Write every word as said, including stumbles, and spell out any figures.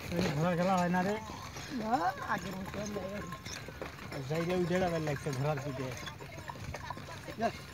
ঘোড়া খেলা হয় না রে না আগের মতো জায়গায় উঠে যাবে লাগছে ঘোড়ার পিঠে